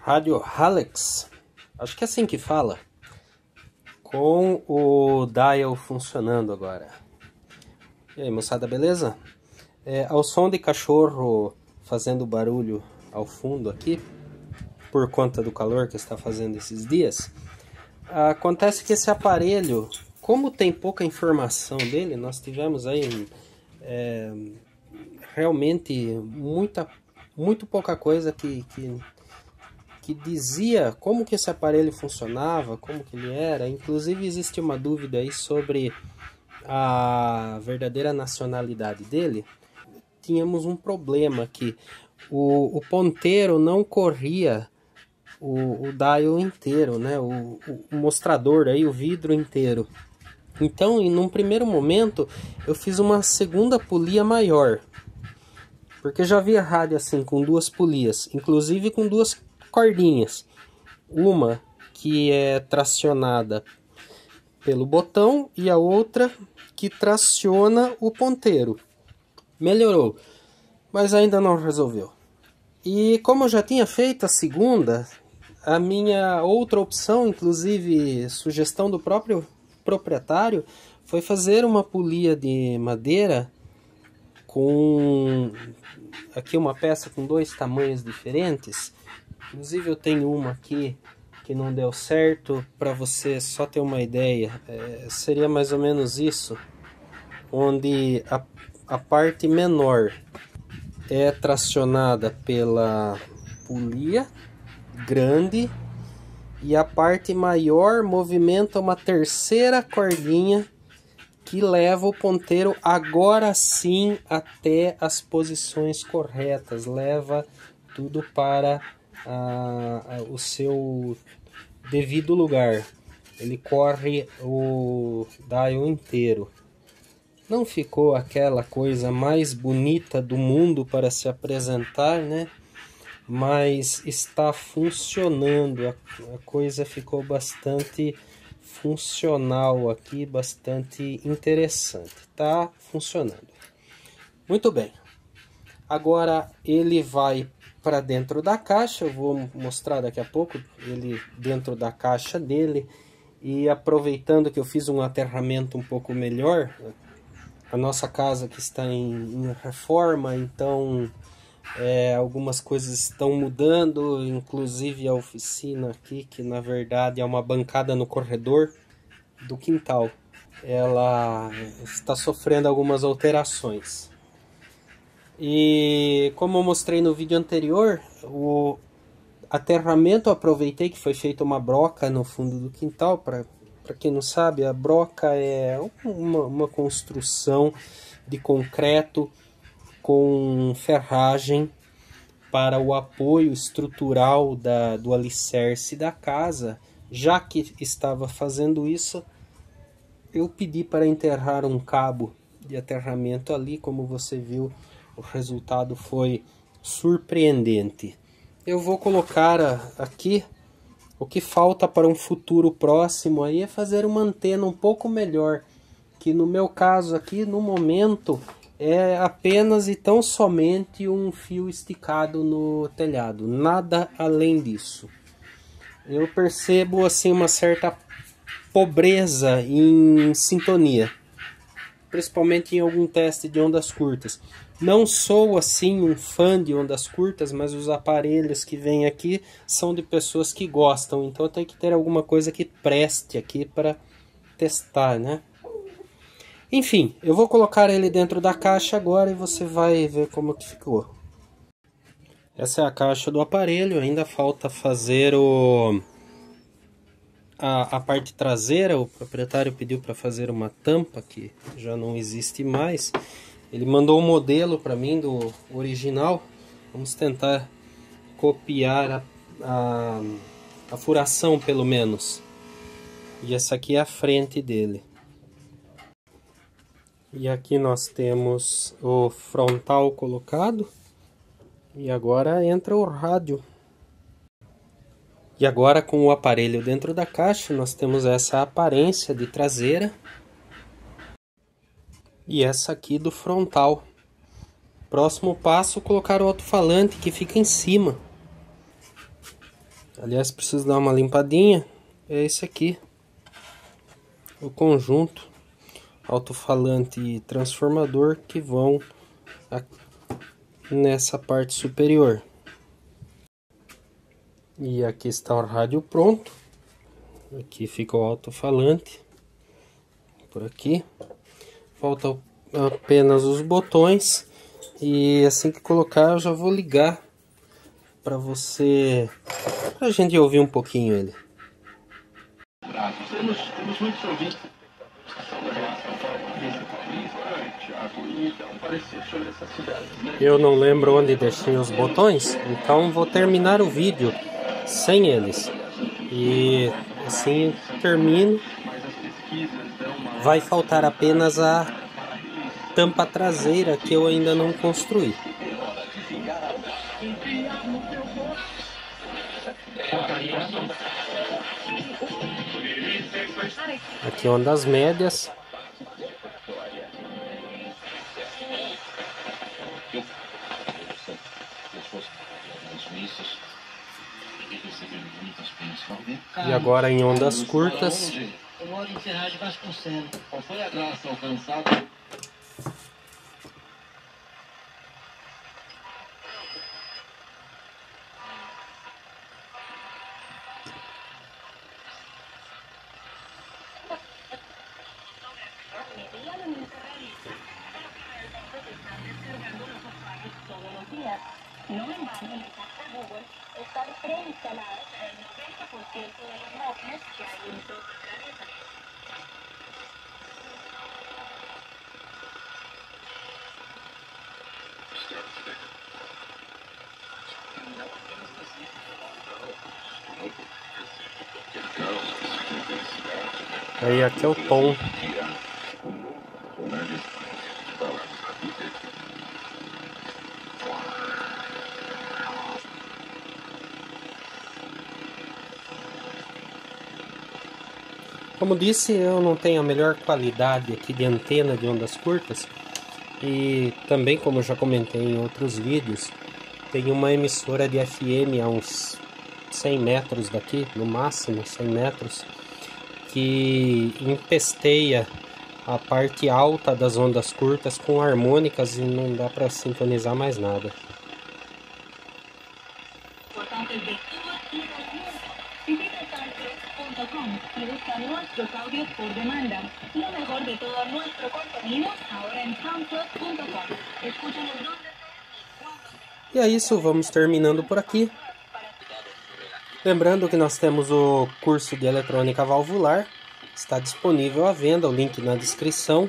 Rádio Halex, acho que é assim que fala, com o dial funcionando agora. E aí, moçada, beleza? Ao som de cachorro fazendo barulho ao fundo aqui, por conta do calor que está fazendo esses dias, acontece que esse aparelho, como tem pouca informação dele, nós tivemos aí realmente muito pouca coisa que dizia como que esse aparelho funcionava, como que ele era. Inclusive existe uma dúvida aí sobre a verdadeira nacionalidade dele. Tínhamos um problema que o ponteiro não corria o dial inteiro, né? O mostrador, aí, o vidro inteiro. Então, num primeiro momento, eu fiz uma segunda polia maior, porque já havia rádio assim com duas polias, inclusive com duas cordinhas, uma que é tracionada pelo botão e a outra que traciona o ponteiro. Melhorou, mas ainda não resolveu. E como eu já tinha feito a segunda, a minha outra opção, inclusive sugestão do próprio proprietário, foi fazer uma polia de madeira com aqui uma peça com dois tamanhos diferentes. Inclusive eu tenho uma aqui que não deu certo. Para você só ter uma ideia, seria mais ou menos isso, onde a parte menor é tracionada pela polia grande e a parte maior movimenta uma terceira cordinha que leva o ponteiro agora sim até as posições corretas, leva tudo para o seu devido lugar. Ele corre o dial inteiro. Não ficou aquela coisa mais bonita do mundo para se apresentar, né? Mas está funcionando. A coisa ficou bastante funcional aqui, bastante interessante. Tá funcionando. Muito bem. Agora ele vai para dentro da caixa. Eu vou mostrar daqui a pouco ele dentro da caixa dele. E aproveitando que eu fiz um aterramento um pouco melhor, a nossa casa que está em reforma, então algumas coisas estão mudando, inclusive a oficina aqui, que na verdade é uma bancada no corredor do quintal. Ela está sofrendo algumas alterações. E como eu mostrei no vídeo anterior, o aterramento eu aproveitei que foi feita uma broca no fundo do quintal. Para quem não sabe, a broca é uma construção de concreto com ferragem para o apoio estrutural do alicerce da casa. Já que estava fazendo isso, eu pedi para enterrar um cabo de aterramento ali. Como você viu, o resultado foi surpreendente. Eu vou colocar aqui. O que falta para um futuro próximo aí é fazer uma antena um pouco melhor, que no meu caso aqui, no momento, é apenas e tão somente um fio esticado no telhado, nada além disso. Eu percebo assim uma certa pobreza em sintonia, principalmente em algum teste de ondas curtas. Não sou assim um fã de ondas curtas, mas os aparelhos que vêm aqui são de pessoas que gostam, então eu tenho que ter alguma coisa que preste aqui para testar, né? Enfim, eu vou colocar ele dentro da caixa agora e você vai ver como que ficou. Essa é a caixa do aparelho, ainda falta fazer a parte traseira. O proprietário pediu para fazer uma tampa que já não existe mais. Ele mandou um modelo para mim do original. Vamos tentar copiar a furação pelo menos. E essa aqui é a frente dele. E aqui nós temos o frontal colocado. E agora entra o rádio. E agora, com o aparelho dentro da caixa, nós temos essa aparência de traseira. E essa aqui do frontal. Próximo passo, colocar o alto-falante que fica em cima. Aliás, preciso dar uma limpadinha. É esse aqui. O conjunto alto-falante e transformador que vão nessa parte superior. E aqui está o rádio pronto. Aqui fica o alto-falante. Por aqui. Falta apenas os botões. E assim que colocar eu já vou ligar para a gente ouvir um pouquinho ele. Temos muitos ouvintes. Eu não lembro onde deixei os botões, então vou terminar o vídeo sem eles. E assim termino. Vai faltar apenas a tampa traseira que eu ainda não construí. Aqui ondas médias. E agora em ondas curtas. Eu moro em Ferraz de Vasconcelos. Qual foi a graça alcançada? No embargo, en el caso de Google, está preinstalada para el 90% de los móviles que hay en todo el planeta. Aí aqui é o tom. Como disse, eu não tenho a melhor qualidade aqui de antena de ondas curtas. E também, como eu já comentei em outros vídeos, tem uma emissora de FM a uns 100 metros daqui, no máximo 100 metros, que empesteia a parte alta das ondas curtas com harmônicas e não dá para sintonizar mais nada. E é isso, vamos terminando por aqui. Lembrando que nós temos o curso de eletrônica valvular, está disponível à venda, o link na descrição.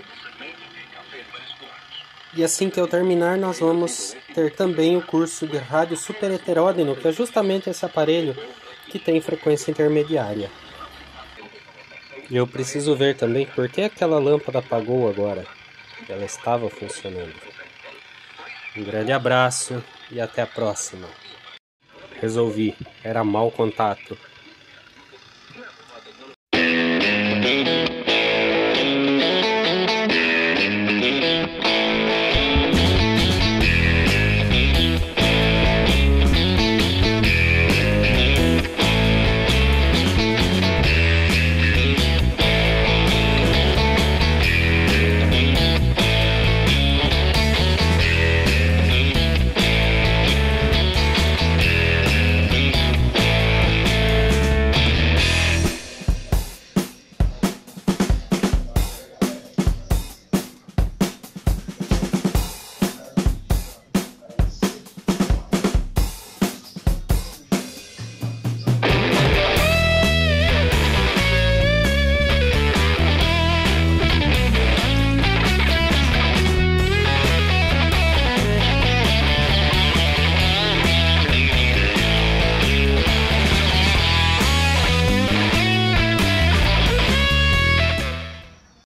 E assim que eu terminar, nós vamos ter também o curso de rádio superheteródino, que é justamente esse aparelho que tem frequência intermediária. E eu preciso ver também por que aquela lâmpada apagou agora. Ela estava funcionando. Um grande abraço e até a próxima. Resolvi, era mau contato.